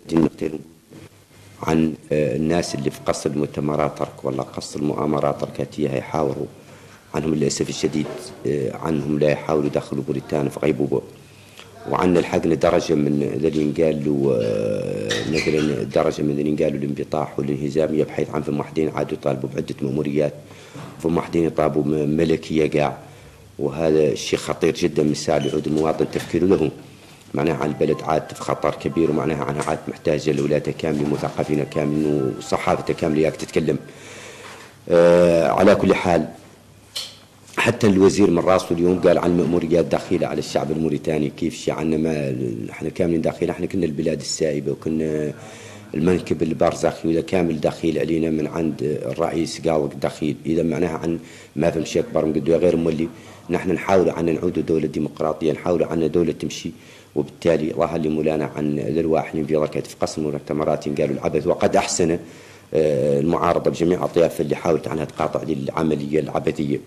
نقتل عن الناس اللي في قصر المؤتمرات ترك ولا قصر المؤامرات تركاتية يحاوروا عنهم للأسف الشديد، عنهم لا يحاولوا يدخلوا موريتانيا في غيبوبة. وعندنا الحقنا درجة من الذي ينقال له مثلا درجة من اللي ينقال له الانبطاح والانهزامية، بحيث عن فم واحدين عادوا يطالبوا بعدة مأموريات، فم واحدين يطالبوا ملكية قاع، وهذا الشيء خطير جدا. مثال يعود المواطن تفكيره له، معناها عن البلد عاد في خطر كبير، ومعناها عنها عاد محتاجة لولاده كاملين مثقفين كاملين وصحافة كاملة ياك تتكلم. على كل حال حتى الوزير من راسه اليوم قال عن مأموريات داخلة على الشعب الموريتاني، كيف شيء عنا ما احنا كاملين داخلة، احنا كنا البلاد السائبة وكنا المنكب البرزخي وإذا كامل دخيل علينا من عند الرئيس قال دخيل. إذا معناها عن ما فهم شيء أكبر من قدوة غير مولي. نحن نحاول عن نعود دولة ديمقراطية، نحاول عن دولة تمشي، وبالتالي ظهر لي مولانا عن الواحد في ذلك في قسم المؤتمرات قالوا العبث، وقد أحسن المعارضة بجميع أطيافها اللي حاولت عنها تقاطع دي العملية العبثية.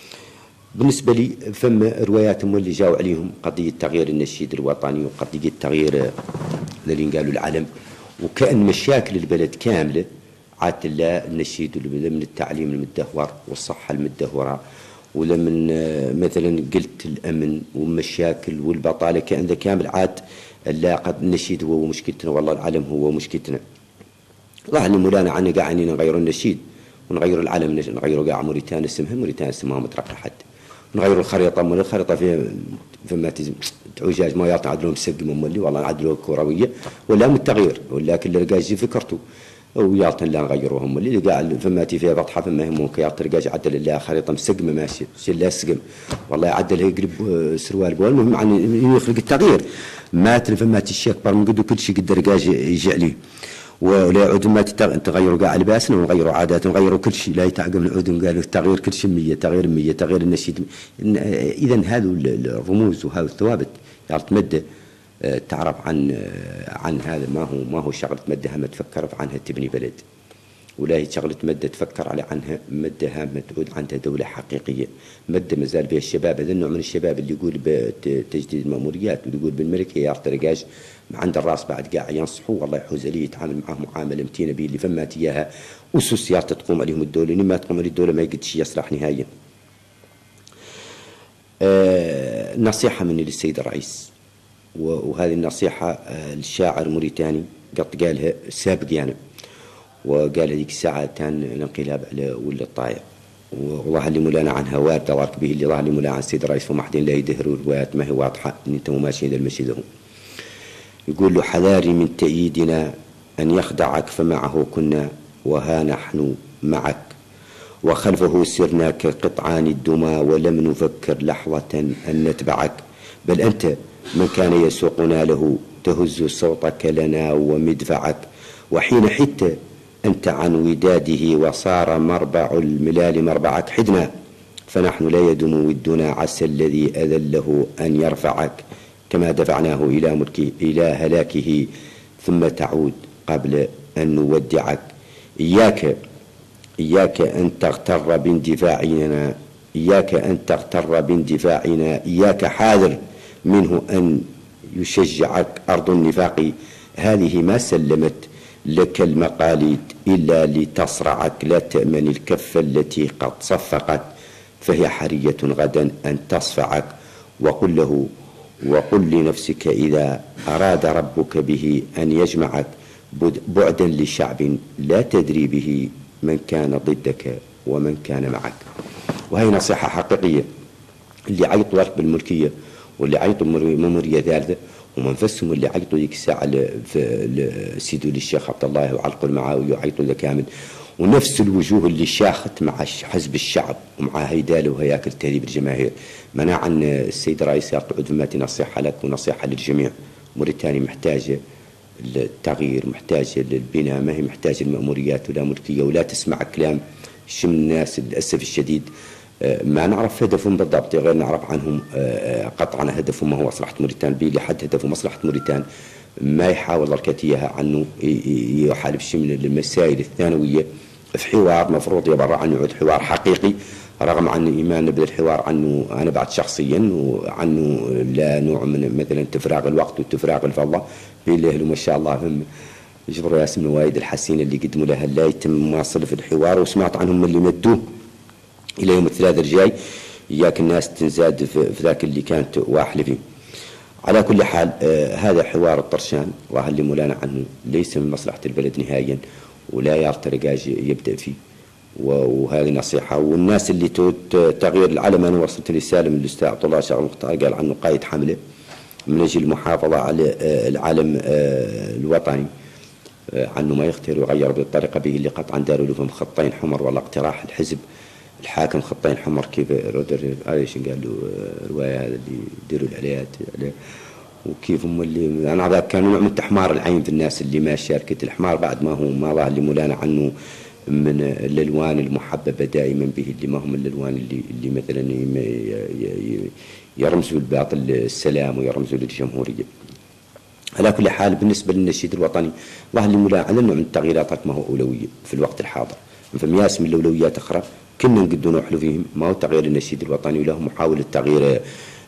بالنسبة لي فم رواياتهم اللي جاوا عليهم قضية تغيير النشيد الوطني وقضية تغيير اللي قالوا العلم، وكأن مشاكل البلد كاملة عادت لا النشيد من التعليم المدهور والصحة المدهورة، ولمن مثلا قلت الأمن والمشاكل والبطالة كأن ذا كامل عاد لا قد النشيد هو مشكلتنا والله العلم هو مشكلتنا. الله اللي مولانا عنا قاعدين نغير النشيد ونغير العلم، نغيروا قاع موريتانيا اسمها موريتانيا اسمها مترقة حد، نغيروا الخريطة من الخريطة فيما تعوجاج ما يعطي عدلهم سقم مولي والله عدلوا كروية ولا من التغيير، ولكن اللي رجاجي فكرته ويعطن لا نغيروهم اللي قاعد فما تي بطحة فما يهمون يعطي رجاج عدل الله خريطة مسقمة ماشي شيء لا سقم والله عدل يقلب سروال بول، المهم عن يخلق التغيير ما تلف ما تشي أكبر من قد كل شيء قد رجاج يجي عليه، ولا يعود ما تغيروا قاع لباسنا ونغيروا عادات ونغيروا كل شيء، لا يتعقب العود قالوا التغيير كل شيء 100 تغيير 100 تغيير النشيد. إذا هذه الرموز وهذه الثوابت يعني تمد تعرف عن هذا ما هو شغلة مدة هم تفكر عنها تبني بلد، ولا هي شغلة مدة تفكر على عنها مدة هامة تعود عندها دولة حقيقية، مدة مازال بها الشباب. هذا النوع من الشباب اللي يقول بتجديد المأموريات ويقول بالملكية يعطي رجاج عند الراس بعد قاع ينصحوا والله يحوز عليه يتعامل معهم معاملة متينة به اللي فمات إياها أسس يعطي تقوم عليهم الدولة، لما تقوم عليه الدولة ما يقدش يصلح نهائيا. نصيحة مني للسيد الرئيس، وهذه النصيحة الشاعر الموريتاني قد قالها سابق يعني، وقال هذيك الساعة كان الانقلاب على ولد الطايع، والله اللي مولانا عنها واردة وارك به اللي ظهر لي مولانا عن السيد الرئيس فمحدين لا يدهروا الروايات ما هي واضحة ان انتم ماشيين المشي لهم. يقول له حذاري من تأييدنا أن يخدعك فمعه كنا وها نحن معك، وخلفه سرنا كقطعان الدمى ولم نفكر لحظة أن نتبعك، بل أنت من كان يسوقنا له تهز صوتك لنا ومدفعك، وحين حدت أنت عن وداده وصار مربع الملال مربعك حدنا، فنحن لا يدم ودنا عسى الذي أذله أن يرفعك، كما دفعناه إلى ملكه إلى هلاكه ثم تعود قبل أن نودعك. إياك أن تغتر باندفاعنا، إياك أن تغتر باندفاعنا، إياك حاذر منه أن يشجعك أرض النفاق، هذه ما سلمت لك المقاليد إلا لتصرعك، لا تأمن الكفة التي قد صفقت، فهي حرية غدا أن تصفعك، وقل لنفسك إذا أراد ربك به أن يجمعك بعدا لشعب لا تدري به من كان ضدك ومن كان معك. وهي نصيحة حقيقية اللي عيطوا لك بالملكية واللي عيطوا ممورية ثالثة ومنفسهم اللي عيطوا ذيك الساعة سيدوا للشيخ عبد الله وعلقوا المعاوي وعيطوا ذا كامل، ونفس الوجوه اللي شاخت مع حزب الشعب ومع هيداله وهياكل تهذيب الجماهير. منع عن السيد الرئيس يعطي عدماتي نصيحة لك ونصيحة للجميع. موريتانيا محتاجة التغيير، محتاجة للبناء، ما هي محتاجة المأموريات ولا ملكية، ولا تسمع كلام شم الناس للأسف الشديد ما نعرف هدفهم بالضبط، غير نعرف عنهم قطعا هدفهم ما هو مصلحة موريتان، بي لحد هدفه مصلحة موريتان ما يحاول ركاتيها عنه يحارب شيء من المسائل الثانوية في حوار مفروض يبرع عنه يعود حوار حقيقي رغم عن إيماننا بالحوار عنه أنا بعد شخصيا، وعنه لا نوع من مثلا تفراغ الوقت وتفراغ الفضة بالله ما شاء الله هم يجبروا ياسم الوايد الحسين اللي قدموا لها لا يتم مواصلة في الحوار، وسمعت عنهم اللي مدوه إلى يوم الثلاثاء الجاي، إياك الناس تنزاد في ذاك اللي كانت واحلة فيه. على كل حال هذا حوار الطرشان الله اللي مولانا عنه ليس من مصلحة البلد نهائيا، ولا يرترقاج يبدأ فيه، وهذه نصيحة. والناس اللي تغيير العلم، أنا وصلت رسالة من الأستاذ عبد الله شاغر مختار قال عنه قائد حملة من أجل المحافظة على العلم الوطني، عنه ما يختار ويغير بالطريقة به اللي قطعا داروا لهم خطين حمر، ولا اقتراح الحزب الحاكم خطين حمر كيف رودر ايش قال له الرواية هذا اللي يديروا العليات وكيف هم اللي انا عذاب كانوا نوع من تحمار العين في الناس اللي ما شاركت الحمار، بعد ما هو ما ظهر اللي مولانا عنه من الالوان المحببه دائما به اللي ما هم الالوان اللي مثلا يرمزوا الباطل السلام ويرمزوا للجمهوريه. على كل حال بالنسبه للنشيد الوطني الله اللي مولانا على نوع من التغييرات ما هو اولويه في الوقت الحاضر، فمياس من الاولويات اخرى كنا نقدر نحلو فيهم، ما هو تغيير النشيد الوطني وله محاوله تغيير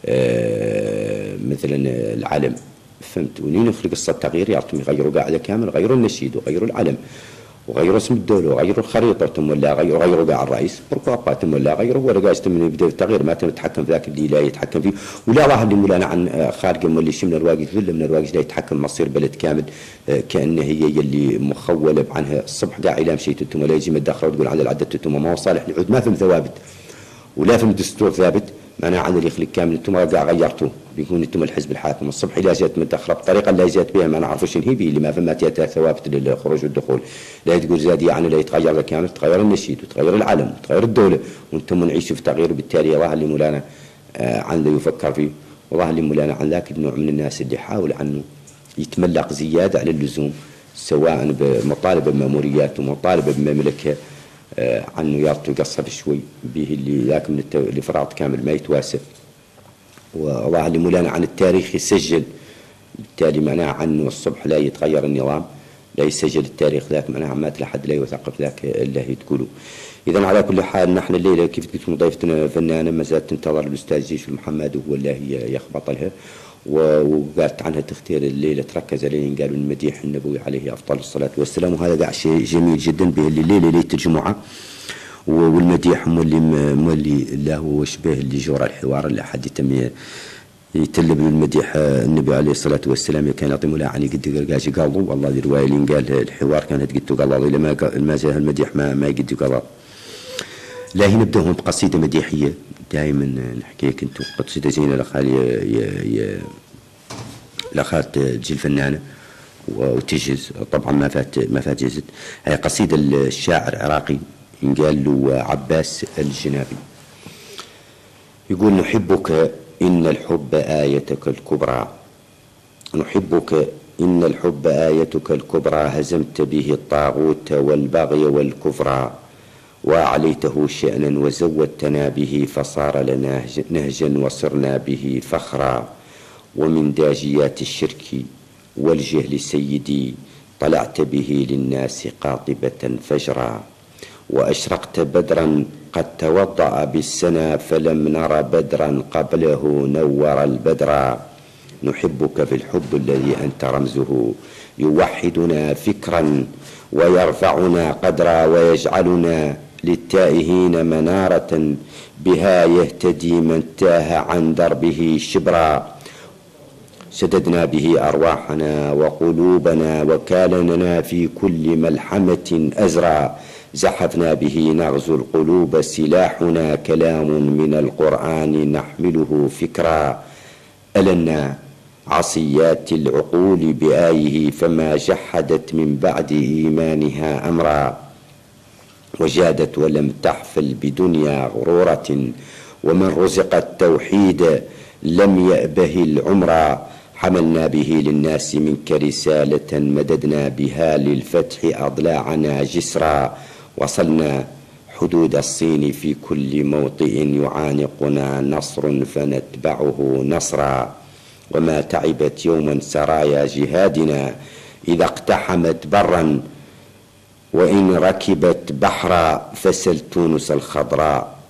مثلا العلم، فهمت؟ ونين يخلق قصه تغيير يعطهم يغيروا قاعده كامل، غيروا النشيد وغيروا العلم وغيروا اسم الدوله وغيروا الخريطه، تم ولا غيروا قاع الرئيس بركوابا، تم ولا غيروا ولا قاعد تم يبدا التغيير، ما تم يتحكم في ذاك اللي لا يتحكم فيه، ولا ظاهر اللي مولانا عن خارج اللي شمنا الواقي ذل من الواقي لا يتحكم مصير بلد كامل كانه هي اللي مخوله عنها الصبح قاع الى مشيت انتم ولا يجي متدخل وتقول على العدد انتم ما هو صالح للعود، ما فهم ثوابت ولا فهم دستور ثابت، معناه عن اللي يخلق كامل انتم قاع غيرتوه، بيكون انتم الحزب الحاكم الصبح لا جات متاخره بطريقه لا جات بها ما نعرفوش شنو هي اللي ما فهمت ثوابت للخروج والدخول، لا تقول زاد يعني لا يتغير كامل، تغير النشيد وتغير العلم وتغير الدوله، وانتم نعيشوا في تغيير، وبالتالي الله اللي مولانا عنده يفكر فيه، والله اللي مولانا عن ذاك النوع من الناس اللي يحاول عنه يتملق زياده على اللزوم، سواء بمطالبه بماموريات ومطالبه بمملكه عنه يرتو قصب شوي به اللي ذاك من الافراط كامل ما يتواسف، والله اللي مولانا عن التاريخ يسجل، بالتالي معناه عنه الصبح لا يتغير النظام لا يسجل التاريخ ذاك معناه ما لحد لا يوثق ذاك اللي هي تقولوا. اذا على كل حال نحن الليله كيف قلت ضيفتنا فنانه ما زالت تنتظر الاستاذ جيش المحمد وهو اللي هي يخبط لها، وقالت عنها تختار الليله تركز عليه قالوا المديح النبوي عليه افضل الصلاه والسلام، وهذا قاع شيء جميل جدا به الليله ليله الجمعه، والمديح مولي له وشبه اللي جرى الحوار اللي حد يتم يتلب المديح النبي عليه الصلاه والسلام كان يعطي له عني قد قرقاش قالوا والله دي روايه اللي قال الحوار كانت قلت قالوا اذا ما جاء المديح ما يقد قالوا. لا هي نبداهم بقصيده مديحيه دائما نحكي لك انتم قصيده زينه لخالت تجي الفنانه وتجهز طبعا ما فات جزت، هي قصيده الشاعر العراقي قال له عباس الجنابي يقول نحبك إن الحب آيتك الكبرى، نحبك إن الحب آيتك الكبرى، هزمت به الطاغوت والبغي والكفر، وأعليته شأنا وزودتنا به فصار لنا نهجا وصرنا به فخرا، ومن داجيات الشرك والجهل سيدي طلعت به للناس قاطبة فجرا، وأشرقت بدرا قد توضأ بالسنا فلم نر بدرا قبله نور البدرا، نحبك في الحب الذي أنت رمزه يوحدنا فكرا ويرفعنا قدرا، ويجعلنا للتائهين منارة بها يهتدي من تاه عن دربه شبرا، شددنا به أرواحنا وقلوبنا وكالننا في كل ملحمة أزرا، زحفنا به نغزو القلوب سلاحنا كلام من القرآن نحمله فكرا، ألنا عصيات العقول بآيه فما جحدت من بعد إيمانها أمرا، وجادت ولم تحفل بدنيا غرورة، ومن رزق التوحيد لم يأبه العمر، حملنا به للناس منك رسالة مددنا بها للفتح أضلاعنا جسرا، وصلنا حدود الصين في كل موطئ يعانقنا نصر فنتبعه نصرا، وما تعبت يوما سرايا جهادنا إذا اقتحمت برا، وإن ركبت بحرا فسل تونس الخضراء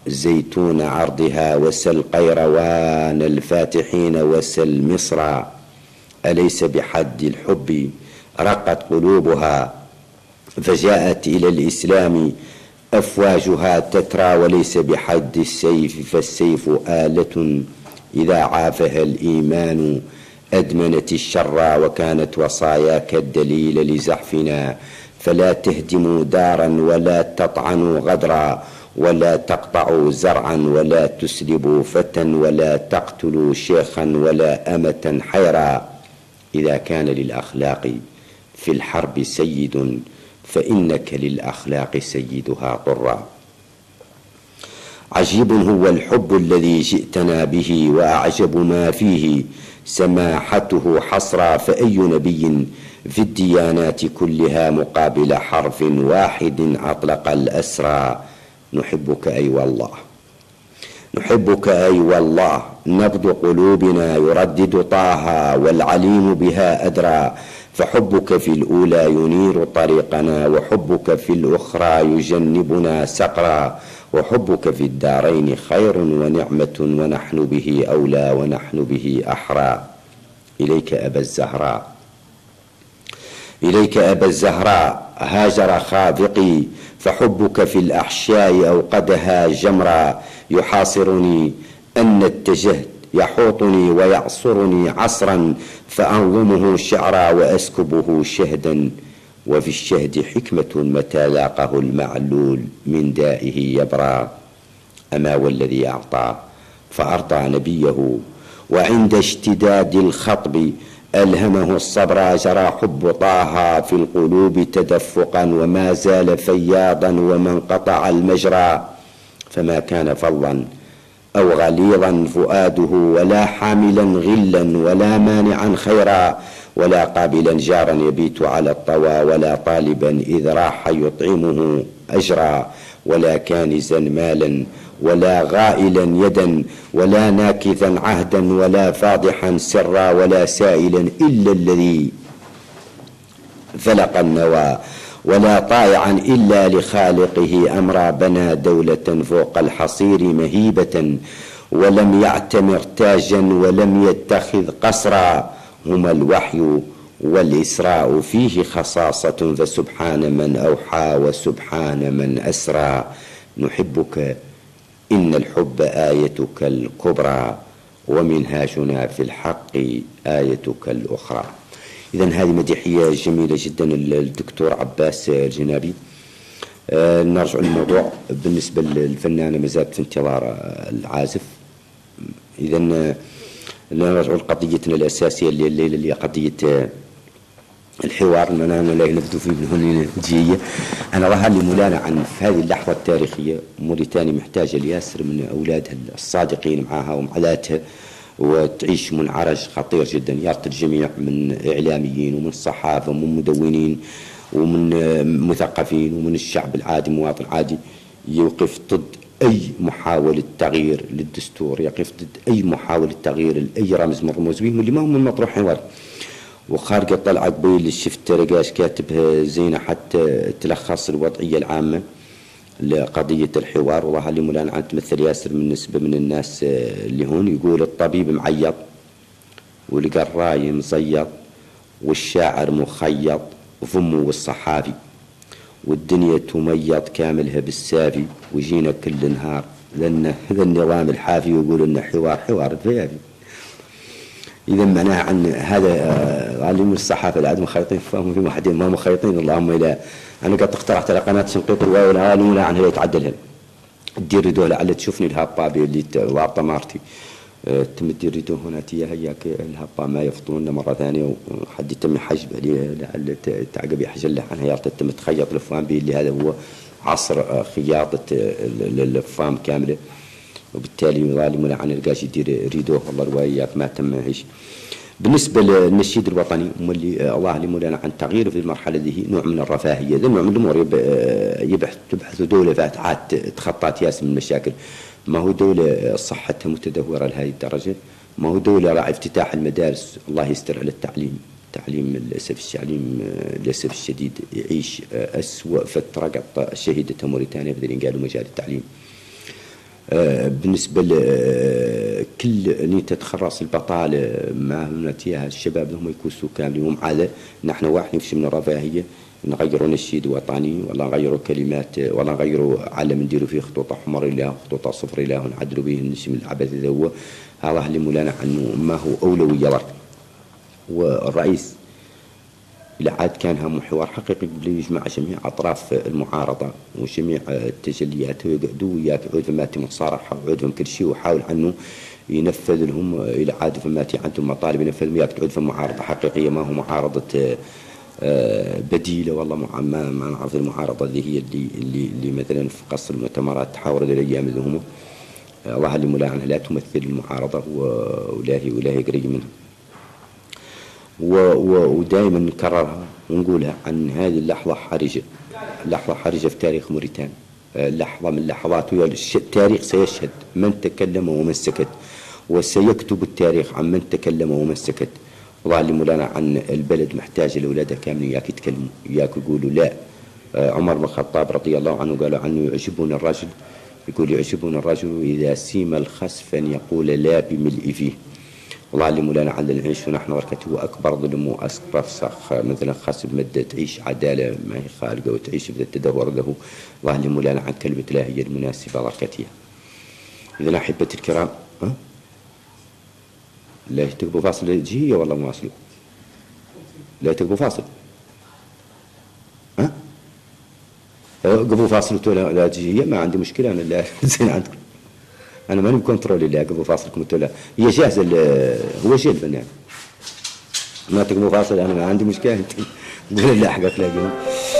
زيتون عرضها وسل قيروان الفاتحين وسل مصر. أليس بحد الحب رقت قلوبها فجاءت إلى الإسلام أفواجها تترى، وليس بحد السيف فالسيف آلة إذا عافها الإيمان أدمنت الشر، وكانت وصاياك الدليل لزحفنا. فلا تهدموا دارا ولا تطعنوا غدرا ولا تقطعوا زرعا ولا تسلبوا فتى ولا تقتلوا شيخا ولا أمة حيرا. إذا كان للأخلاق في الحرب سيد فإنك للأخلاق سيدها طرا. عجيب هو الحب الذي جئتنا به وأعجب ما فيه سماحته حصرا. فأي نبي في الديانات كلها مقابل حرف واحد أطلق الأسرى. نحبك أي والله، نحبك أي والله، نبض قلوبنا يردد طه والعليم بها أدرى. فحبك في الأولى ينير طريقنا وحبك في الأخرى يجنبنا سقرا. وحبك في الدارين خير ونعمة ونحن به أولى ونحن به أحرى. إليك أبا الزهراء، إليك أبا الزهراء هاجر خافقي، فحبك في الأحشاء أوقدها جمرا. يحاصرني أن اتجهت يحوطني ويعصرني عصرا، فأنظمه شعرا وأسكبه شهدا. وفي الشهد حكمة متى لاقه المعلول من دائه يبرى. أما والذي أعطى فأرضى نبيه، وعند اشتداد الخطب ألهمه الصبر. جرى حب طه في القلوب تدفقا وما زال فياضا وما انقطع المجرى. فما كان فظا أو غليظا فؤاده ولا حاملا غلا ولا مانعا خيرا، ولا قابلا جارا يبيت على الطوى ولا طالبا إذ راح يطعمه أجرا، ولا كانزا مالا ولا غائلا يدا ولا ناكثا عهدا ولا فاضحا سرا، ولا سائلا إلا الذي فلق النوى، ولا طائعا إلا لخالقه أمرا. بنى دولة فوق الحصير مهيبة ولم يعتمر تاجا ولم يتخذ قصرا. هما الوحي والإسراء فيه خصاصة، فسبحان من أوحى وسبحان من أسرى. نحبك إن الحب آيتك الكبرى، ومنهاجنا في الحق آيتك الأخرى. إذن هذه مديحية جميلة جدا الدكتور عباس الجنابي. نرجع للموضوع. بالنسبة للفنانة ما زالت في انتظار العازف. إذن نرجع لقضيتنا الأساسية الليلة اللي هي قضية الحوار المنام لا ينفذ فيه من هنا جية. أنا ظهر لي مولانا عن في هذه اللحظة التاريخية موريتانيا محتاجة لياسر من أولادها الصادقين معها ومعلاتها، وتعيش منعرج خطير جدا. يارت الجميع من إعلاميين ومن صحافة ومن مدونين ومن مثقفين ومن الشعب العادي مواطن عادي يوقف ضد أي محاولة تغيير للدستور، يقف ضد أي محاولة تغيير لأي رمز من الرموز واللي ما هم من مطروح حوار. وخارقة طلعة قبيل اللي شفت رقاش كاتبها زينة حتى تلخص الوضعية العامة لقضية الحوار. والله اللي مولانا عن تمثل ياسر من نسبة من الناس اللي هون يقول الطبيب معيط والقراي مزيط والشاعر مخيط وفمه والصحافي، والدنيا تميط كاملها بالسافي، ويجينا كل نهار لأن هذا النظام الحافي يقول إنه حوار الفيافي. إذا معناها عن هذا علم الصحافة العادة مخيطين فهم في واحدين ما مخيطين. اللهم إلى أنا قد اقترحت على قناة شنقيط الواو العالم لا عنها يتعدلها دير ريدوه لعل تشوفني الهابة اللي ضابطة مارتي تم دير ريدوه هنا تيا هياك الهابة ما يفطون مرة ثانية وحد يتم حجب لعل تعقب يحجل عنها يارت تم تخيط الفام به اللي هذا هو عصر خياطة الفام كاملة، وبالتالي ظالمنا عن القاش يدير ريدوه والله روايات ما تم هيش. بالنسبة للنشيد الوطني اللي الله اللي مولانا عن تغييره في المرحلة ذي نوع من الرفاهية، ذا نوع من الأمور تبحث دولة فاتحات تخطات ياس من المشاكل. ما هو دولة صحتها متدهورة لهذه الدرجة، ما هو دولة راعي افتتاح المدارس الله يستر على التعليم. للأسف الشديد يعيش أسوأ فترة قد شهدتها موريتانيا في قالوا مجال التعليم. بالنسبة لكل ني تتخرص البطالة مع نتيها الشباب هم يكونوا كاملين ومع نحن واحد نمشي من الرفاهية نغيروا نشيد وطني ولا نغيروا كلمات ولا نغيروا علم نديروا فيه خطوط حمر له خطوط صفر له ونعدلوا به النشي من العبث إذا هو هذا اللي مولانا عنه ما هو أولوية برك. والرئيس إلى عاد كان هم حوار حقيقي بلي يجمع جميع أطراف المعارضة وجميع التجليات ويقعدوا وياك عود فماتي مصارحة وعود فم كل شيء وحاول عنه ينفذ لهم إلى عاد فماتي عندهم مطالب ينفذ وياك تعود فم معارضة حقيقية ما هو معارضة بديلة. والله ما نعرف المعارضة اللي هي اللي مثلا في قصر المؤتمرات تحاور الأيام اللي هم الله اللي مولانا لا تمثل المعارضة ولا قريب منها. ودائما نكررها ونقولها عن هذه اللحظة حرجة، لحظة حرجة في تاريخ موريتانيا، لحظة من اللحظات التاريخ سيشهد من تكلم ومن سكت وسيكتب التاريخ عن من تكلم ومن سكت. والله اللي مولانا عن البلد محتاج الأولاد كاملين ياك يتكلموا ياك يقولوا لا. عمر بن الخطاب رضي الله عنه قال عنه يعجبون الرجل يقول يعجبون الرجل إذا سيم الخسف أن يقول لا بملء فيه. والله اللي مولانا عندنا نعيش ونحن بركته أكبر ظلم وأكبر سخ مثلا خسف مدة تعيش عدالة ما هي خارقة وتعيش بدأ التدهور له. والله اللي مولانا عن كلمة لا هي المناسبة بركتها. إذا أحبة الكرام لا تقبوا فاصل جهية والله مواصل لا تقبوا فاصل قبوا فاصل لا جهية ما عندي مشكلة أنا لا زين عندكم أنا ماني بكنترول اللي قبوا فاصلكم لا هي جاهزة هو شيء الفنان ما تقبوا فاصل أنا ما عندي مشكلة أنت قول لا حقك لاقيهم.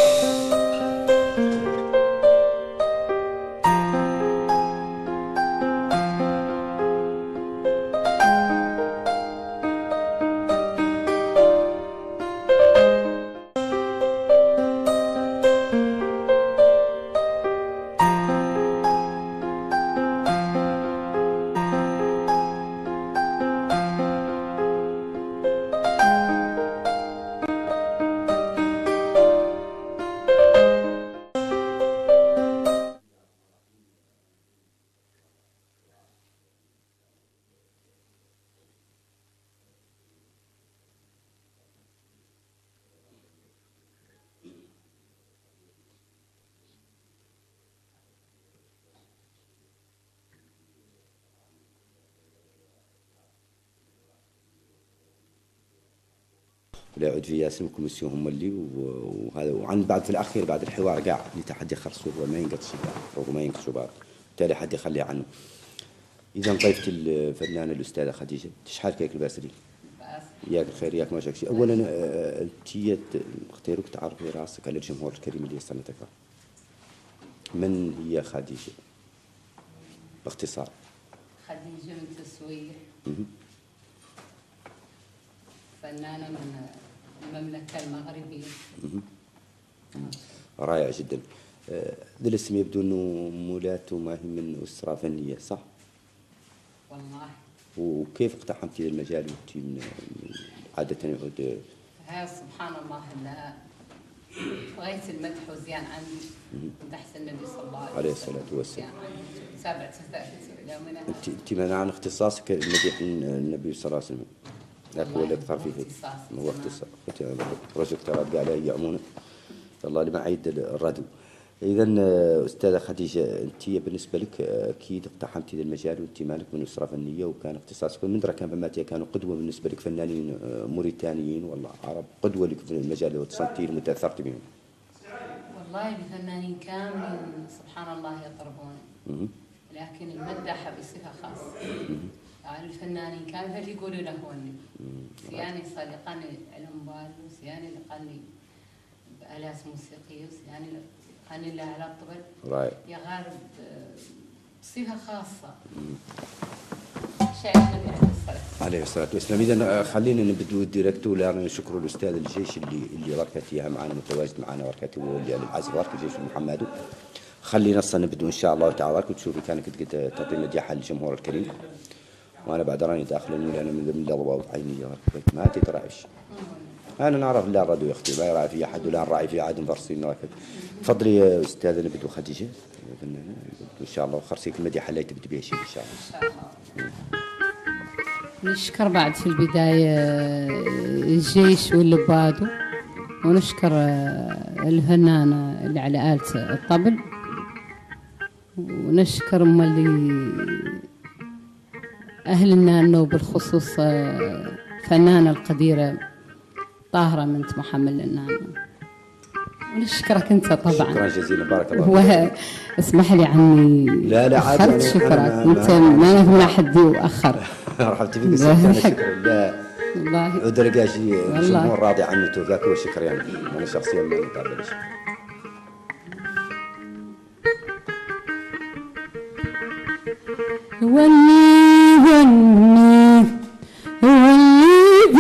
لا يعود في ياسم كوميسيون هم اللي وهذا وعن بعد في الاخير بعد الحوار قاع اللي تحدي خرصوه وما ينقص وما ينقصوا بعض بالتالي حد يخليه عنه. اذا ضيفت الفنانه الاستاذه خديجه تشحال كيك الباسلي ياك الخير ياك ما شاك شيء. اولا انت اختيروك تعرفي راسك على الجمهور الكريم اللي يستنى من هي خديجه باختصار؟ خديجه بنت السويح فنانة من المملكة المغربية. رائع جدا. ذا الاسم يبدو انه مولاته ما هي من اسرة فنية صح؟ والله. وكيف اقتحمتي المجال وانت من عادة يعود؟ ها سبحان الله لا بغيت المدح وزيان عندي مدح النبي صلى الله عليه الصلاة والسلام. تابعت ثابت الى منها. انت منع اختصاصك مدح النبي صلى الله عليه وسلم. هو اللي اكثر فيه هو اختصاص رجل تراد قال لي يعمونه والله اللي ما عيد الردو. اذا استاذه خديجه انت بالنسبه لك اكيد اقتحمتي ذا المجال وانت مالك من اسره فنيه وكان اختصاصك من درا كان فماتي كانوا قدوه بالنسبه لك فنانين موريتانيين والله عرب قدوه لك في المجال وتصنتي وتاثرتي بهم. والله الفنانين كاملين سبحان الله يطربون لكن المدح بصفه خاصه. يعني الفنانين كانوا اللي يقولوا له هو النبي. سياني صار يقني علم بال وسياني اللي قني بآلات موسيقية وسياني اللي قني له على الطبل. يا غالب بصفة خاصة. شاعر النبي عليه الصلاة والسلام. إذا خلينا نبدو الديركتور لأن نشكر الأستاذ الجيش اللي بركتيها معنا متواجد معنا بركته واللي العزف بركة الجيش محمد. خلينا أصلا نبدو إن شاء الله تعالى وتشوفي كانك قد تعطي مديحة للجمهور الكريم. وانا بعد راني داخل لان من الضباب عيني ما تدرعش انا نعرف لا الرد يا اختي، لا يراعي في احد ولا نراعي في احد فرسين راكب. تفضلي يا استاذه نبدو خديجه فنانه ان شاء الله، وخرسيك المديحه اللي تبدي بها شيء ان شاء الله. نشكر بعد في البدايه الجيش واللبادو، ونشكر الفنانه اللي على آلة الطبل، ونشكر اللي أهل النانو بالخصوص فنانة القديرة طاهرة بنت محمد النانو، ونشكرك أنت طبعا. شكرا جزيلا، بارك الله. اسمح لي عني. لا عادي. شكرك أنت ما نفهم حد وأخر. رحبت فيك أنا شكرا. لا والله عذر لقى شيء جمهور راضي عنه توذاك وشكر يعني أنا شخصيا ما نقابلش. واللي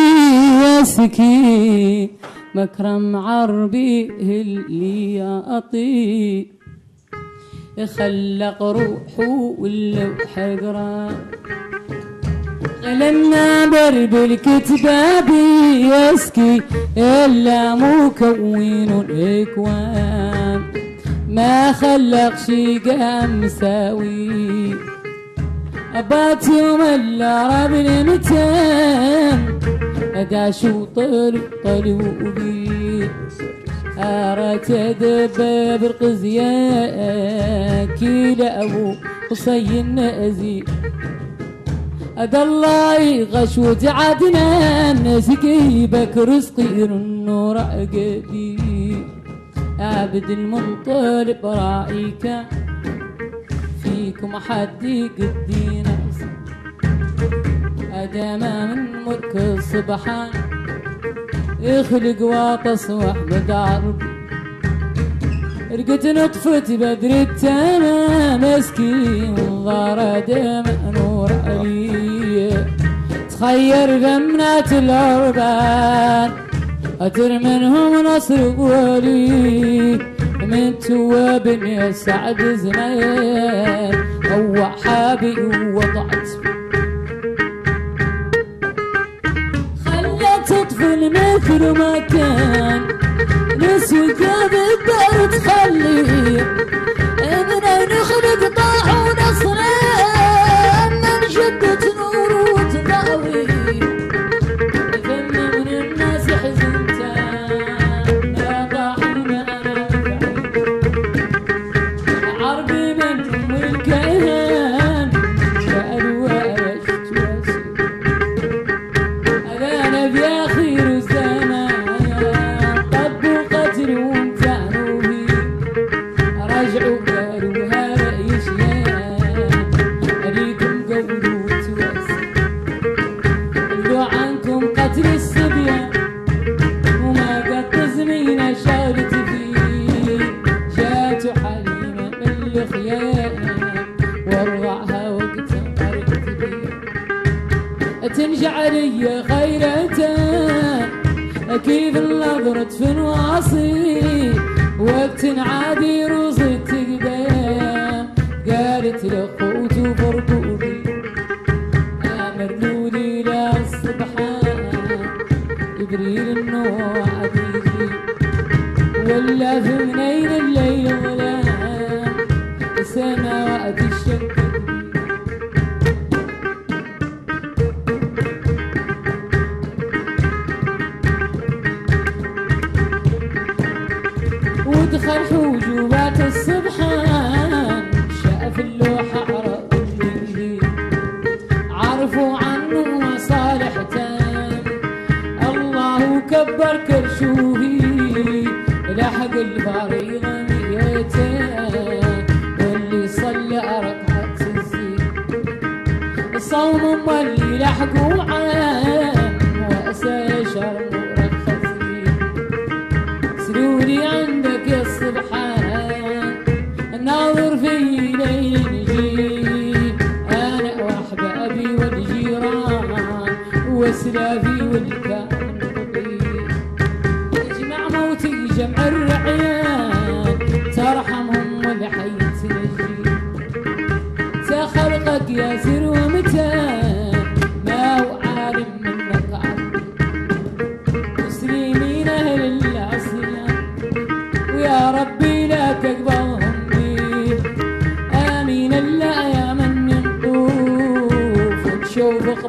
بيسكي مكرم عربي اللي يعطي يخلق روحه واللوح قرا لما برب الكتبة بيسكي إلا مكون الإكوان ما خلق شي قام ساوي أبات يوم العرب المتان أداشو طلوبي أرات دباب القزيان كيلا أبو قصي النازي أد الله غشوة عدنان سقي بكر صقير النور عقبي عبد المنطلب رأيك فيكم حد قدينا أدام من ملك الصبحان يخلق واتصوح بدعرب رقت نطفة بدر التمام مسكين ضار دم نور علي تخير بمنات الأربان أتر منهم نصر ولي من تواب يسعد زمان هو حابي ووضعت خلت طفل مثل ما كان نسوك بالدار تخلي ابنا نخلق طاح ونصران من شدة نور وتضاوي ثم من الناس حزنتان لا طاحنا عربي منهم الكيهان قالوا عشت واسي أذانا في آخر الزمان طبوا قتل وامتعنوا بي رجعوا قالوا هذا يشيان أريكم قولوا تواسي قلوا عنكم قتل الصبيان وما قد تزمين شارت فيه جات حليمة من الخيام وارضعها وقت قربت بيه تنجع لي خيرتان كيف النظرة في نواصي وقت عادي روزي تقدام قالت لأخوت وفرقودي أمرنولي للصبحان جبريل النوع عديدي ولا في منين الليل ظلام سماوات الشك ودخل حجوبات الصبحان شاف اللوحة عربي عرفوا عنه مصالحتان الله كبر كرشوهي لحق الفريضة ميتين واللي صلى ركعة الزين الصوم واللي لحقوا عام وأسى شرم ورخصين سروري عندك يا الصبحان الناظر في ليل نجيب أنا وأحبابي والجيران وسلافي والكائن طبيب يجمع موتي جمع الرعيان ترحمهم والحي تنجي تخلقك ياسر ومتان ما هو عالم منك عبد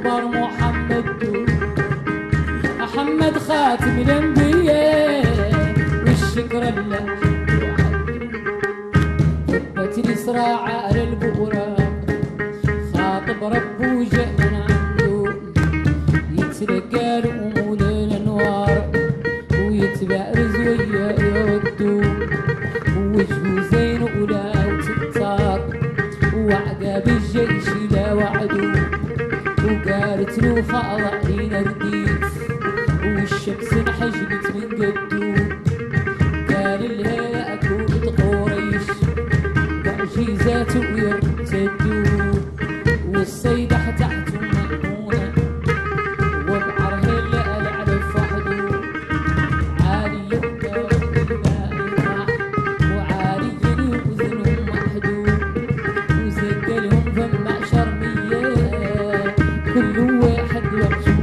أكبر محمد محمد خاتم الأنبياء والشكر لله ثبت الإسراع على البراق خاطب ربه جاء من عنده يتلقى الأمور الأنوار ويتبارز ويا يردو وجهه زين ولا وتتار وعقاب الجيش لا وعدو وقالت له خاضع علينا رديت والشمس انحجبت من قدو قال لها يا أكوبة قريش معجزات ويرتدوا والصيدح تحت مأمونة وبعرها اللي على فحدو عالي الماء وعالي وزنهم محدود وزقلهم فم عشر مية كل واحد وحده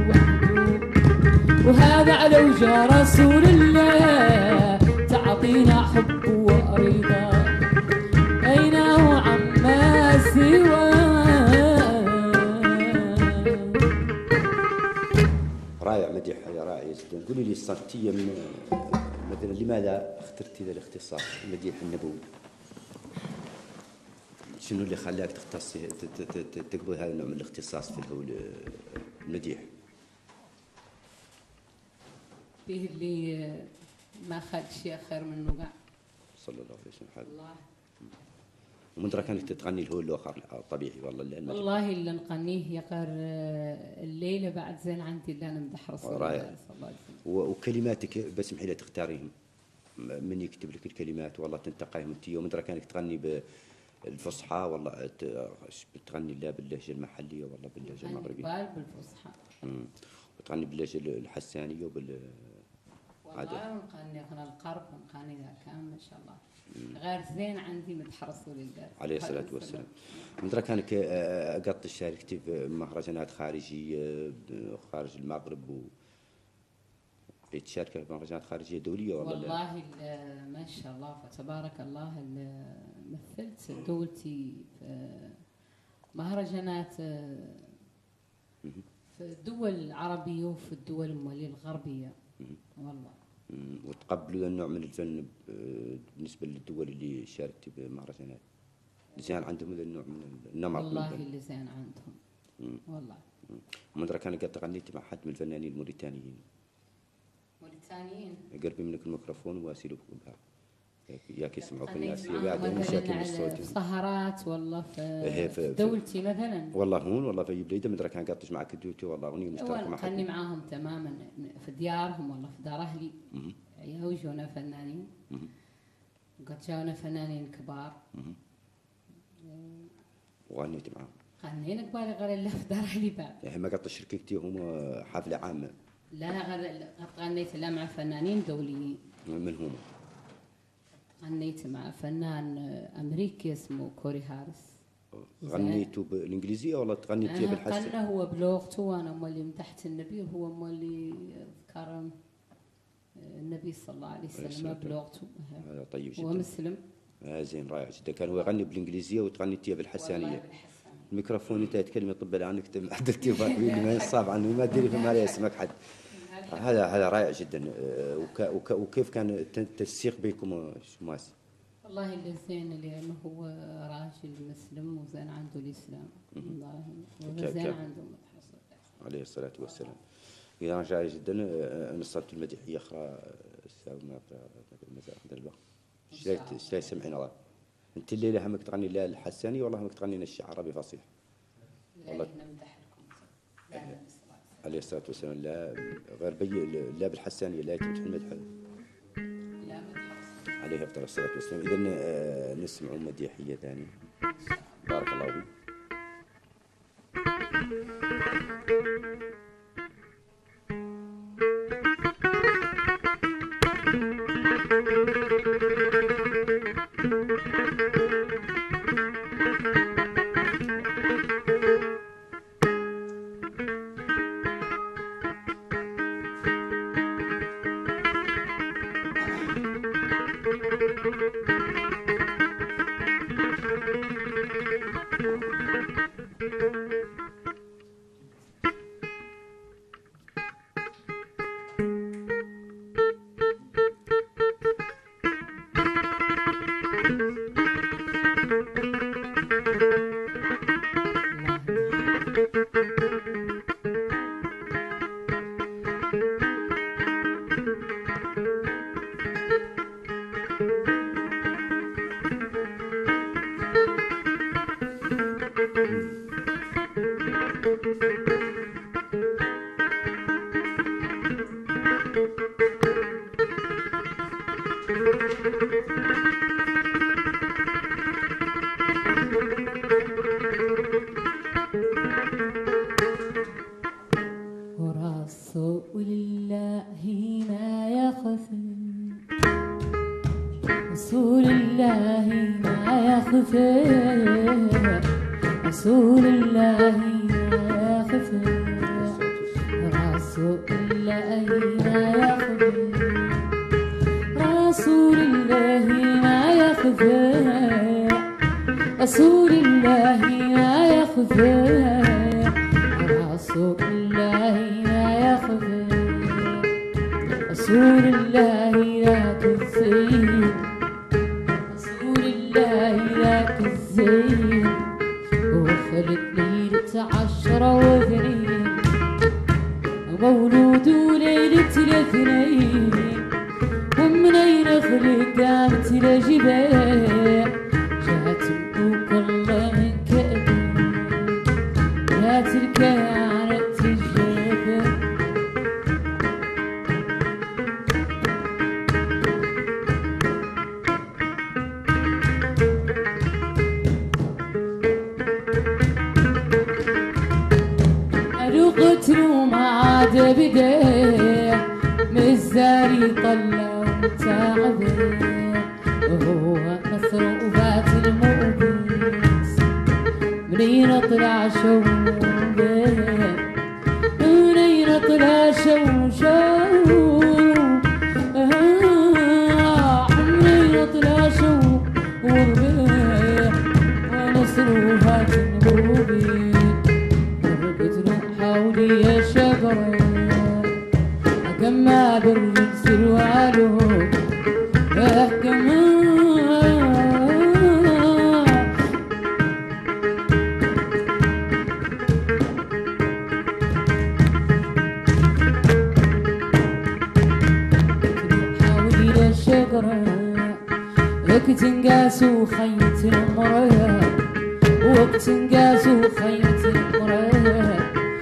وهذا على وجه رسول الله تعطينا حب ورضا أين هو عما سواه. رائع مديح يا رائع جدا. قولي لي صرتية من مثلا لماذا اخترتي ذا الاختصاص المديح النبوي؟ شنو اللي خلاك تختصي تقبل هذا النوع من الاختصاص في المديح؟ فيه اللي ما خد شيء خير منه قاع صلى الله عليه وسلم. الله. ومن درا كانت تغني الهو الاخر طبيعي والله المديح. والله اللي نغنيه يقر الليله بعد زين عندي اللي انا مدح رسول الله صلى الله عليه وسلم. وكلماتك بسمحي لي تختاريهم من يكتب لك الكلمات والله تنتقيهم انت. ومن درا كانك تغني بالفصحى والله بتغني لا باللهجه المحليه والله باللهجه المغربيه. بالفصحى. وتغني باللهجه الحسانيه والله ونغني اغنى القرب ونغني ذا كان ما شاء الله. غير زين عندي مدح رسول الله عليه الصلاه والسلام. من درا كانك قط شاركتي في مهرجانات خارجيه خارج المغرب تشارك في مهرجانات خارجيه دوليه والله ما شاء الله فتبارك الله مثلت دولتي في مهرجانات في الدول العربيه وفي الدول الغربيه والله. وتقبلوا النوع من الفن بالنسبه للدول اللي شاركتي بمهرجانات زين عندهم هذا النوع من النمط والله اللي زين عندهم والله. ومن درا كان قد غنيتي مع حد من الفنانين الموريتانيين قربي منك الميكروفون واسيلوا بها ياك يسمعوك الناس قاعدين مشاكل الصوت سهرات والله في دولتي مثلا والله هون والله في بليده من درا كان قاطش معك الديوتي والله هوني مشترك معك غني معاهم تماما في ديارهم والله في دار اهلي يجونا فنانين وقد جاونا فنانين كبار وغنيت معاهم غنينا قبالي غير الا في دار اهلي بعد يعني ما قد شركتي هم حفله عامه لا غير غنيت لا مع فنانين دوليين. من هم؟ غنيت مع فنان امريكي اسمه كوري هارس. غنيتوا بالانجليزيه ولا تغنيتي بالحسن؟ غنى هو بلغته وانا مولي مدحت النبي وهو مولي ذكر النبي صلى الله عليه وسلم بلغته. هذا طيب جدا. هو مسلم. زين رائع جدا. كان هو يغني بالانجليزيه وتغنيتيها بالحسانيه. الميكروفون انت تكلم يطب عنك عدلتي ما يصاب عنه ما تدري ما لا يسمعك حد. هذا رائع جدا. وكيف كان التنسيق بينكم شماسي؟ والله اللي زين لانه هو راجل مسلم وزين عنده الاسلام والله وزين عنده عليه الصلاه والسلام. اذا جاي جدا نصبت المديحيه اخرى ساونا في المساء عند الوقت. شلي سمعنا الله انت الليله همك تغني لا الحساني والله همك تغني الشعر عربي فصيح. والله نمدح لكم عليه الصلاه والسلام. لا غير لا بالحسانيه لا تمدح المدح لا مدح عليه افضل الصلاه والسلام. اذا نسمع مديحيه ثانيه. بارك الله فيك. ورسول الله ما يخفى رسول الله ما يخفى رسول الله ما يخفى رسول الله ما يخفى رسول الله ما يخفى رسول الله ما يخفى رسول الله ما يخفى رسول الله ذاك الزين رسول الله ذاك الزين وخلق ليلة 10 و2 مولود ليلة الاثنين ومن أين خلق قامت الجبال جات مبوك الله من كأبي جات الكانت الجبال قتلوا ما عاد بديه مزاري طلع وتعبه وهو نصر وفات المؤبس منين طلع شوبه منين طلع منين طلع شوبه ونصر وفات المؤبس حولي يا شجرة كما برجل سرواله كما حولي يا شجرة وقت نقاس وخيط المرأة وقت نقاس وخيط المرأة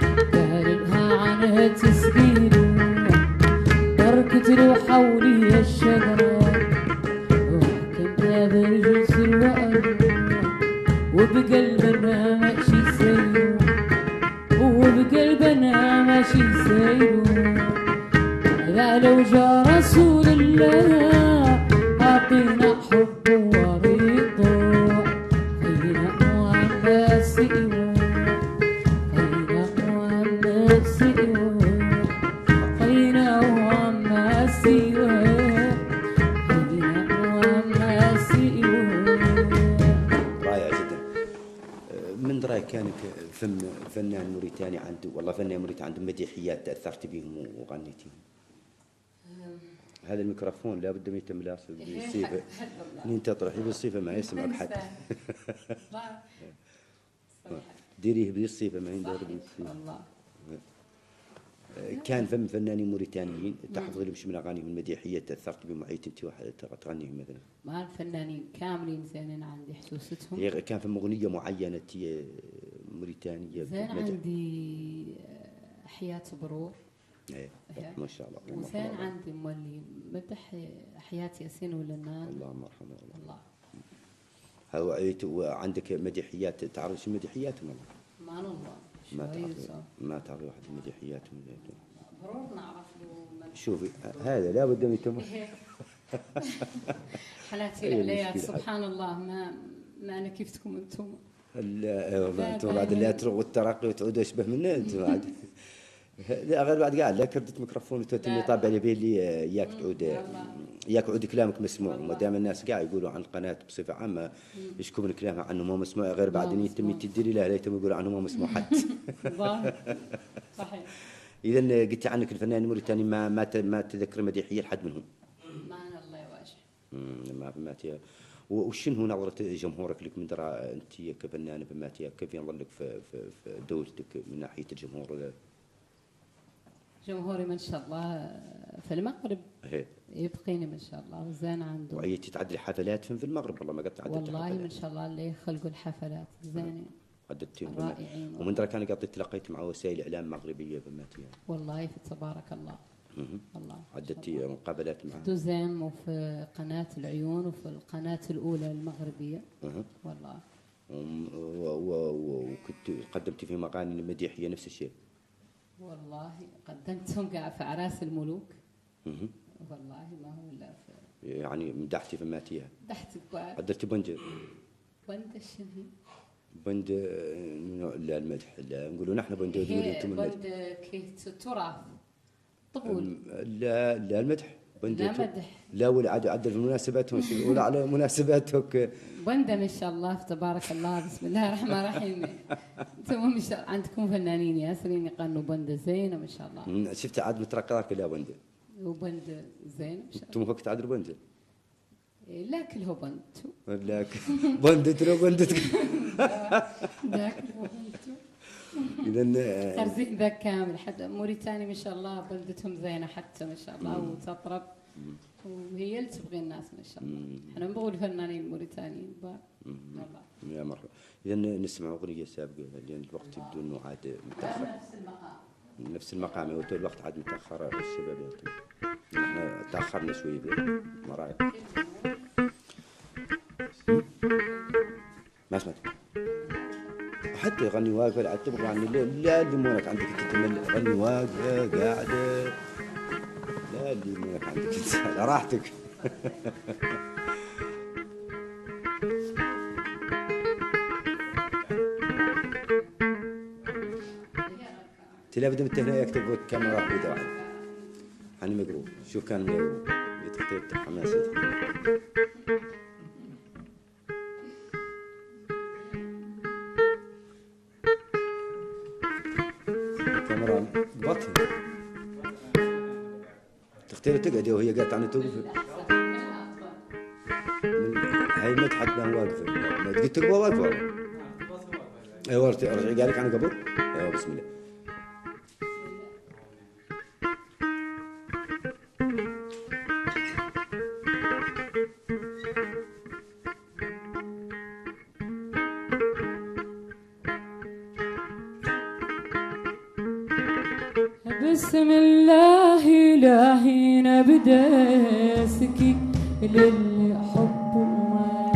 تسقيله بركت له حولي الشجرة وحكمها برجل سروال وبقلبنا ماشي سيره وبقلبنا ماشي سيره هذا لو جاء رسول الله أعطينا حبه ورضاه خينا وعنا سئوه كان فنان موريتاني عنده والله فنان موريتاني عنده مديحيات تأثرت بهم وغنيتهم. هذا الميكروفون لابد من يتم لاصق بالصيفة انت تطرحي بالصيفة ما يسمعك حد. ديريه بالصيفة ما يندر بالصيفة. كان فنانين موريتانيين تحفظ لهم من اغانيهم المديحيات تاثرت بهم وعيت انت واحد تغنيهم مثلا؟ ما الفنانين كاملين زين عندي حسوستهم. كان في اغنيه معينه موريتانيه زين عندي حياة برور. ايه ما شاء الله. وزين عندي مولي مدح حياة ياسين ولنان. اللهم يرحمه الله. وعندك مديحيات تعرف شو مديحياتهم ولا؟ ما الله. ما تعرف واحد مديحياتهم برور نعرف له. شوفي هذا لابد من يتم. حالاتي العليات سبحان الله ما انا كيفتكم انتم. لا انتم بعد اللي تروغوا والترقي وتعودوا اشبه منا انتم بعد. لا غير بعد قاعد لا كردت ميكروفون وتوتني طابع لي بيه اللي ياك تعود كلامك مسموع ما دام الناس قاعد يقولوا عن القناه بصفه عامه يشكوا من كلامها عنه مو مسموع غير بعد ان يتم تدري له ليتم يقولوا عنه مو مسموع حتى. صحيح. اذا قلت عنك الفنان الموريتاني ما تذكر مديحيه لحد منهم. ما انا الله يواجه. ما وشنو هو نظرة جمهورك لك من درا أنت كفنانة بماتيا، كيف ينظر لك في دولتك من ناحية الجمهور؟ جمهوري ما شاء الله في المغرب هي. يبقيني ما شاء الله وزين عنده. وعيتي تعدل حفلات في المغرب والله ما قد تعدلت والله حفلات. ما شاء الله اللي يخلقوا الحفلات زينين عدلتيهم رائعين. ومن درا كان قد تلاقيت مع وسائل إعلام مغربية بماتيا. والله تبارك الله. والله عدتي مقابلات معه. في دوزيم وفي قناة العيون وفي القناة الأولى المغربية. والله. وكنت قدمتي في مغاني مديحية نفس الشيء. والله قدمتهم قاعد في أعراس الملوك. والله ما هو إلا في يعني مدحتي في ماتيها. مدحت كوار. عدلتي بند. بند شنو هي؟ بند لا المدح، لا نقولوا نحن بند انتم المدح. بند كيت تراث طبول. لا المدح. بند لا مدح. لا ولا عدل في مناسباتهم ولا على مناسباتك. بند ما شاء الله تبارك الله بسم الله الرحمن الرحيم. انتم عندكم فنانين ياسرين يغنوا بند زينه ما شاء الله. شفت عاد مترقراك لا بند. وبند زين ما شاء الله. انتم وقت تعدلوا بند. لا كله بند. لا بند ترى بند. لا كله بند. إذا خرزين ذا كامل حتى موريتاني ما شاء الله بلدتهم زينه حتى ما شاء الله وتطرب وهي اللي تبغي الناس ما شاء الله. احنا نبغوا الفنانين الموريتانيين والله. يا مرحبا. إذا نسمع أغنية سابقة لأن الوقت يبدو إنه عاد متأخر. نفس المقام الوقت عاد متأخر الشباب يعطي. نحن تأخرنا شوي بالمرايا. ما سمعت. حتى يغني واقفة لا تبغى عني لا اللي مونك عندك انت غني واقفة قاعدة لا اللي مونك عندك انت على راحتك. تلابد متهنا يكتب كاميرا واحدة واحد عن مقروب شو كان يتختير حماس كاميرا بطل تختير تقعد وهي قاعدة عن توقف هاي مدحت بها واقفة ما تقول تقوى واقفة ايوه ارجعي قالك عن قبل ايوه بسم الله. بسم الله إلهي نبدأ سكي للحب وما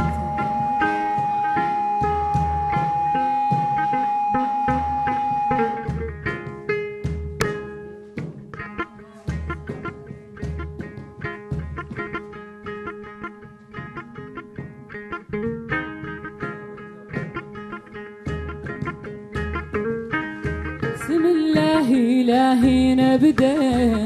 بسم الله إلهي نبدأ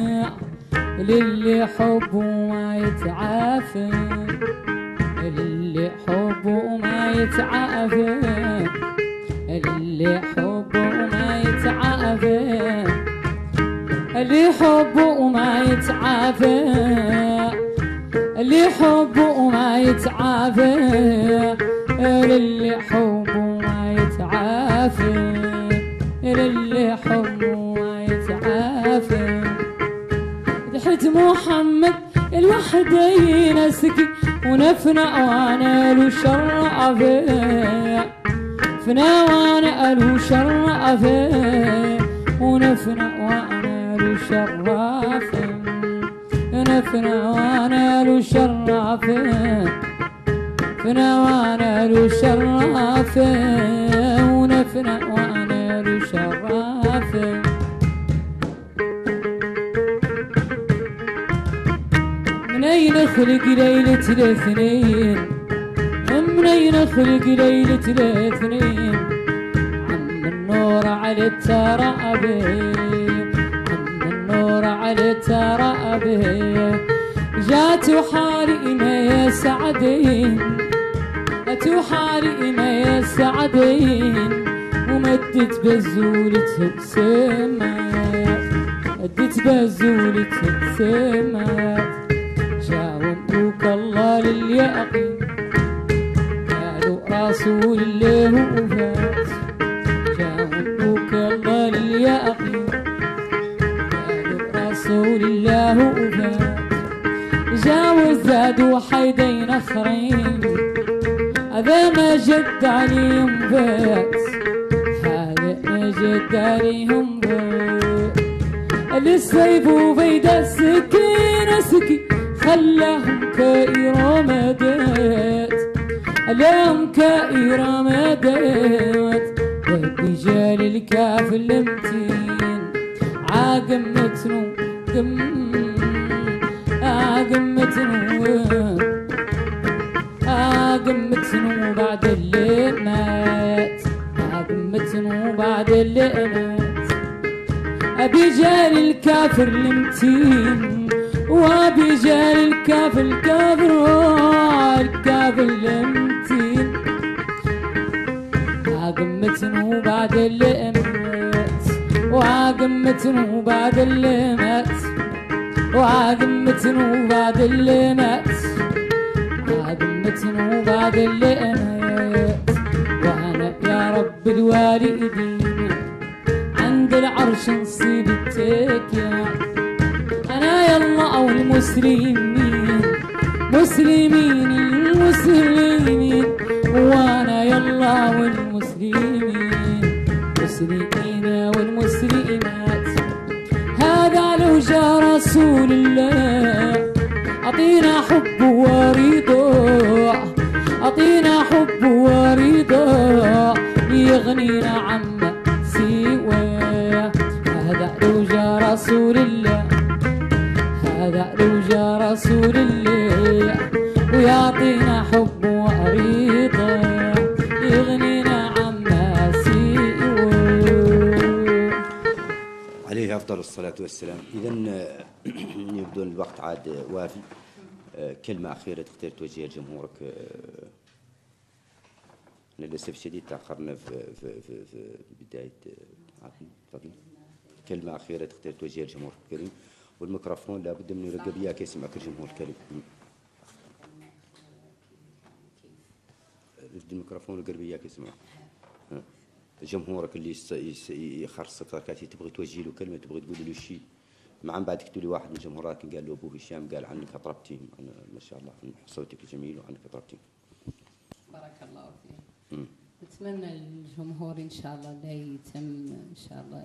للي حب وما يتعافى اللي حب وما يتعافى اللي حب وما يتعافى اللي حب وما يتعافى اللي حب وما يتعافى اللي حب وما يتعافى اللي حب وما يتعافى دحت محمد الوحدة ينسكي ونفنى وانا له شرفه فنا وانا له شرفه ونفنى وانا له شرفه نفنى وانا له شرفه فنا وانا له شرفه ونفنى وانا له شرفه منين خلق ليلة الاثنين منين خلق ليلة الاثنين عم النور على الترابه عم النور على الترابه جات حالي ما يسعدين حالي ما يسعدين ومدت بزولة السماء مدت بزولة السماء جاوبوك الله لليقين رسول الله وفات جاوبوك الله لليقين قالوا رسول الله وفات جاوز زادوا حيدين اخرين هذا ما جد عليهم بات هذا ما جد عليهم بات السيف وبيد السكين سكي خلاهم كائرة مدات لهم كائرة مدات والرجال الكاف المتين عاقمتنو عاقمتنو بعد اللي مات عاقمتنو بعد اللي مات برجال الكافر المتين وبرجال الكافر الكافر المتين عاقمتنو بعد اللي مات وعاقمتنو بعد اللي مات وعاقمتنو بعد اللي مات عاقمتنو بعد اللي مات وانا يا رب الوالدين عند العرش نصيب التكيا انا يلا او المسلمين المسلمين وانا يلا والمسلمين مسلمين والمسلمات هذا لو جاء رسول الله اعطينا حب ورضا اعطينا حب ورضا يغنينا عما سواه هذا لو جاء رسول الله هذا لو جاء رسول الله ويعطينا حب ورضا يغنينا عما سواه عليه أفضل الصلاة والسلام. إذا يبدو الوقت عاد وافي. كلمة أخيرة تختار توجهها لجمهورك. للأسف الشديد تأخرنا في بداية تفضل. كلمة أخيرة تختار توجهها لجمهورك الكريم، والميكروفون لابد من يرقب إياك يسمعك الجمهور الكريم. الميكروفون يقرب إياك يسمعك. جمهورك اللي يخرصك كاتي تبغي توجه له كلمة، تبغي تقول له شيء، مع بعد تكتب لي واحد من جمهورك قال له أبو هشام قال عنك أطربتين، ما شاء الله عن صوتك الجميل وعنك أطربتين. بارك الله فيك. نتمنى الجمهور إن شاء الله لا يتم إن شاء الله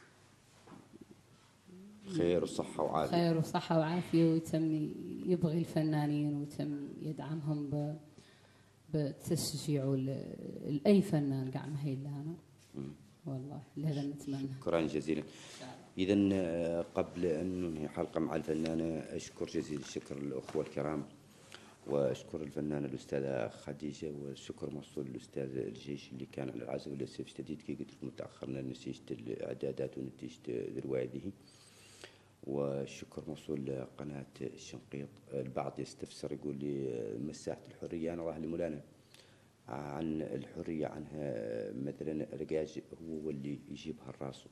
خير وصحة وعافية. خير وصحة وعافية، ويتم يبغي الفنانين ويتم يدعمهم بتشجيع لأي فنان قاع ما هي إلا أنا. والله لهذا نتمنى. شكرا جزيلا. إذا قبل أن ننهي حلقة مع الفنانة أشكر جزيل الشكر الأخوة الكرام، وأشكر الفنانة الأستاذة خديجة، والشكر موصول للأستاذ الجيش اللي كان على العزف. وللأسف الشديد كي قلت لكم تأخرنا نتيجة الإعدادات ونتيجة الرواية به. والشكر موصول لقناة الشنقيط. البعض يستفسر يقول لي مساحة الحرية، أنا راه مولانا عن الحرية عنها مثلا رقاج هو اللي يجيبها الراسو.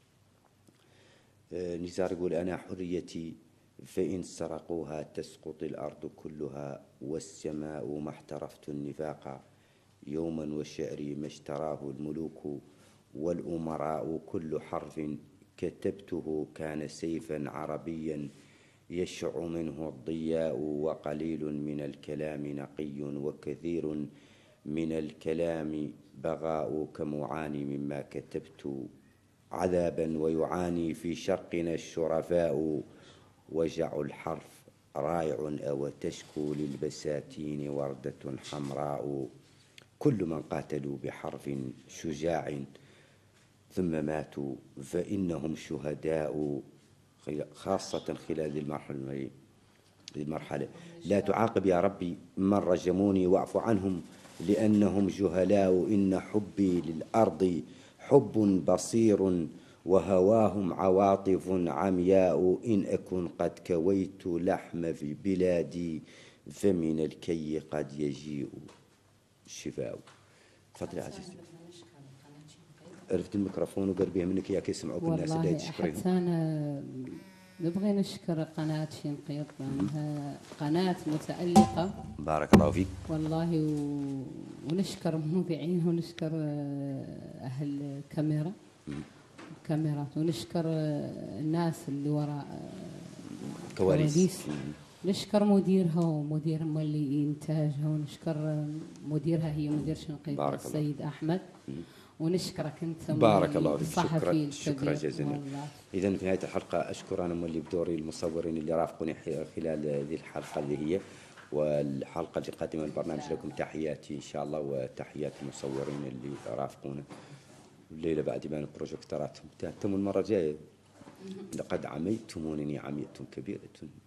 نزار يقول أنا حريتي فإن سرقوها تسقط الأرض كلها والسماء ما احترفت النفاق يوما وشعري ما اشتراه الملوك والأمراء كل حرف كتبته كان سيفا عربيا يشع منه الضياء وقليل من الكلام نقي وكثير من الكلام بغاء كمعاني مما كتبت عذابا ويعاني في شرقنا الشرفاء وجع الحرف رائع أو تشكو للبساتين وردة حمراء كل من قاتلوا بحرف شجاع ثم ماتوا فإنهم شهداء خاصة خلال المرحلة لا تعاقب يا ربي من رجموني واعف عنهم لأنهم جهلاء إن حبي للأرض حب بصير وهواهم عواطف عمياء إن أكن قد كويت لحم في بلادي فمن الكي قد يجيء الشفاء. تفضل يا عزيزي. عرفت الميكروفون وقربيه منك ياك يسمعوك الناس اللي تشكرين. حتى أنا نبغي نشكر قناة شنقيط لأنها قناة متألقة. بارك الله فيك. والله ونشكر المذيعين ونشكر أهل كاميرات ونشكر الناس اللي وراء كواليس. نشكر مديرها ومدير مولي إنتاجها ونشكر مديرها هي مدير شنقيط السيد أحمد. ونشكرك أنت بارك الله فيك. الصحفي شكرا جزيلا. إذا في نهاية الحلقة أشكر أنا مولي بدوري المصورين اللي رافقوني خلال هذه الحلقة اللي هي والحلقة اللي قادمة البرنامج. لكم تحياتي إن شاء الله وتحيات المصورين اللي رافقونا الليلة بعد ما البروجكتورات انتهتم. المرة الجاية لقد عميتمونني عمية كبيرة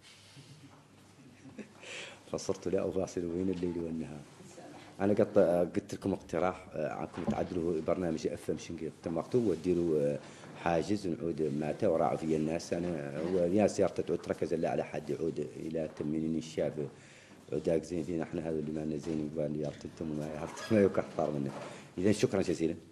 فصرت لا أفاصل بين الليل والنهار. أنا قلت لكم اقتراح عنكم تعدلوا برنامج FM شنقيط تمقتوا وديروا حاجز ونعود ماتا وراعوا في الناس. أنا والناس يارت تعود تركز إلا على حد يعود إلى تمنين الشاب عوداك زين فينا إحنا هذا اللي ما لنا زين يبان يارت أنتم ما يارت ما يكحطار منه. إذا شكرا جزيلا.